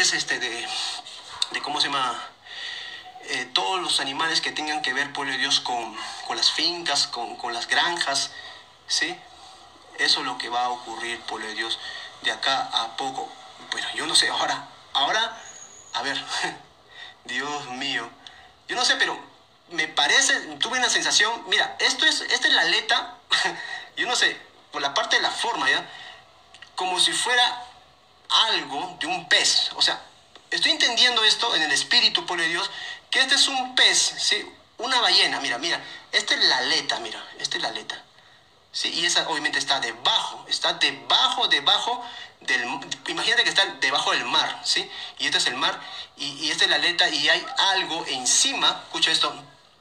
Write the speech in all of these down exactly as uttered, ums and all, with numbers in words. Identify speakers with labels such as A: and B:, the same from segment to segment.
A: animales, este, de, de ¿cómo se llama? Eh, todos los animales que tengan que ver, pueblo de Dios, con, con las fincas, con, con las granjas, ¿sí? Eso es lo que va a ocurrir, pueblo de Dios, de acá a poco. Bueno, yo no sé, ahora, ahora, a ver, Dios mío, yo no sé, pero me parece, tuve una sensación, mira, esto es, esta es la aleta, yo no sé, por la parte de la forma, ¿ya? Como si fuera algo de un pez, o sea, estoy entendiendo esto en el espíritu, pueblo de Dios, que este es un pez, ¿sí? Una ballena, mira, mira, esta es la aleta, mira, esta es la aleta, ¿sí? Y esa obviamente está debajo, está debajo, debajo del, imagínate que está debajo del mar, ¿sí? Y este es el mar, y, y esta es la aleta, y hay algo encima, escucha esto,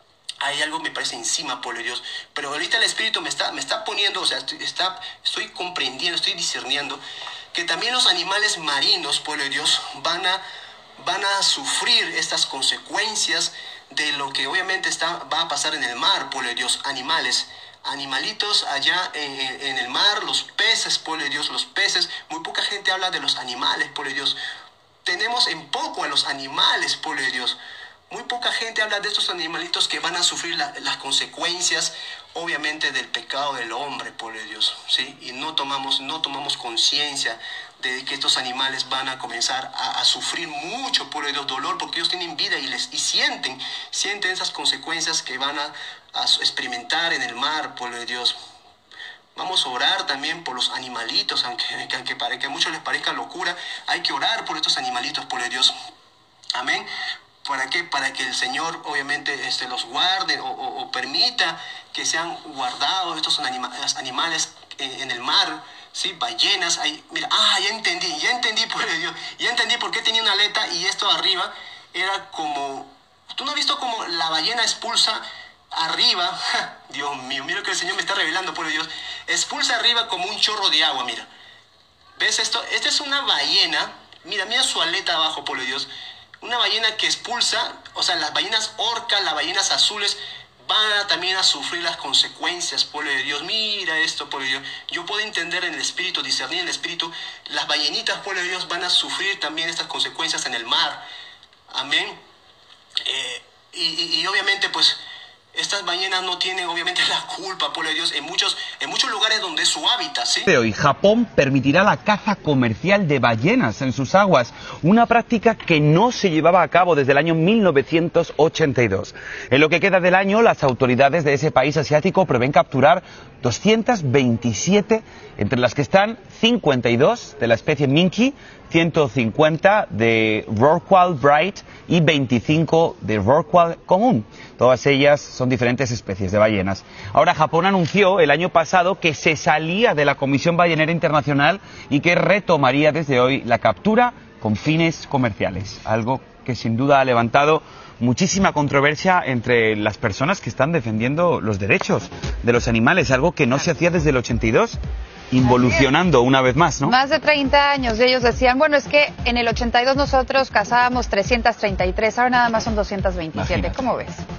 A: hay algo me parece encima, pueblo de Dios, pero ahorita el espíritu me está, me está poniendo, o sea, estoy, está, estoy comprendiendo, estoy discerniendo, que también los animales marinos, pueblo de Dios, van a van a sufrir estas consecuencias de lo que obviamente está, va a pasar en el mar, pueblo de Dios, animales, animalitos allá en, en el mar, los peces, pueblo de Dios, los peces, muy poca gente habla de los animales, pueblo de Dios, tenemos en poco a los animales, pueblo de Dios, muy poca gente habla de estos animalitos que van a sufrir la, las consecuencias, obviamente, del pecado del hombre, pueblo de Dios, ¿sí? Y no tomamos, no tomamos conciencia de que estos animales van a comenzar a, a sufrir mucho, pueblo de Dios, dolor, porque ellos tienen vida y, les, y sienten, sienten esas consecuencias que van a, a experimentar en el mar, pueblo de Dios. Vamos a orar también por los animalitos, aunque, aunque para que a muchos les parezca locura, hay que orar por estos animalitos, pueblo de Dios. Amén. ¿Para qué? Para que el Señor obviamente este, los guarde o, o, o permita que sean guardados estos anima, animales en, en el mar, ¿sí? Ballenas, ahí, mira, ah, ya entendí, ya entendí, por Dios, ya entendí por qué tenía una aleta y esto arriba era como, ¿tú no has visto cómo la ballena expulsa arriba? Dios mío, mira que el Señor me está revelando, por Dios, expulsa arriba como un chorro de agua, mira. ¿Ves esto? Esta es una ballena, mira, mira su aleta abajo, por Dios. Una ballena que expulsa, o sea, las ballenas orcas, las ballenas azules, van a, también a sufrir las consecuencias, pueblo de Dios. Mira esto, pueblo de Dios. Yo puedo entender en el espíritu, discernir en el espíritu, las ballenitas, pueblo de Dios, van a sufrir también estas consecuencias en el mar. Amén. Eh, y, y, y obviamente, pues, estas ballenas no tienen obviamente la culpa, pueblo de Dios, en muchos, en muchos lugares donde es su hábitat, ¿sí?
B: Hoy Japón permitirá la caza comercial de ballenas en sus aguas, una práctica que no se llevaba a cabo desde el año mil novecientos ochenta y dos. En lo que queda del año, las autoridades de ese país asiático prevén capturar doscientas veintisiete, entre las que están cincuenta y dos de la especie Minke, ciento cincuenta de Rorqual Bright y veinticinco de Rorqual común. Todas ellas son diferentes especies de ballenas. Ahora, Japón anunció el año pasado que se salía de la Comisión Ballenera Internacional y que retomaría desde hoy la captura con fines comerciales, algo que sin duda ha levantado muchísima controversia entre las personas que están defendiendo los derechos de los animales, algo que no se hacía desde el ochenta y dos, involucionando una vez más, ¿no?
C: Más de treinta años, y ellos decían, bueno, es que en el ochenta y dos nosotros cazábamos trescientas treinta y tres, ahora nada más son doscientas veintisiete,
B: Imagínate.
C: ¿Cómo ves?